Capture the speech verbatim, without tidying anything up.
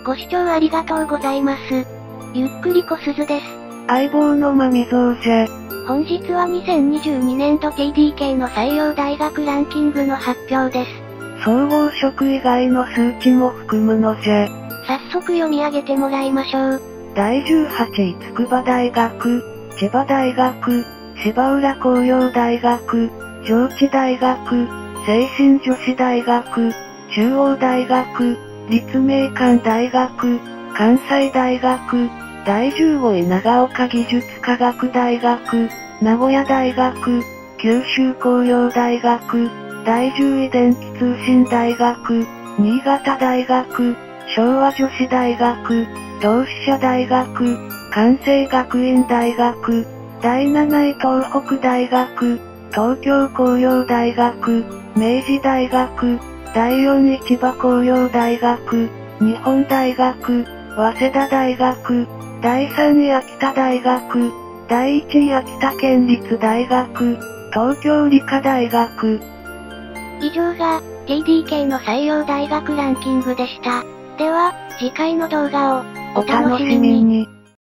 ご視聴ありがとうございます。ゆっくりこすずです。 相棒のまみぞうじゃ。 本日はにせんにじゅうにねんど ティーディーケー の採用大学ランキングの発表です。 総合職以外の数値も含むのじゃ。 早速読み上げてもらいましょう。 だいじゅうはちい筑波大学、千葉大学、芝浦工業大学、上智大学、聖心女子大学、中央大学、立命館大学、関西大学、だいじゅうごい長岡技術科学大学、名古屋大学、九州工業大学、だいじゅうい電気通信大学、新潟大学、昭和女子大学、同志社大学、関西学院大学、だいなない東北大学、東京工業大学、明治大学、だいよんい千葉工業大学、日本大学、早稲田大学、だいさんい秋田大学、だいいちい秋田県立大学、東京理科大学。 以上が ティーディーケー の採用大学ランキングでした。では、次回の動画をお楽しみに。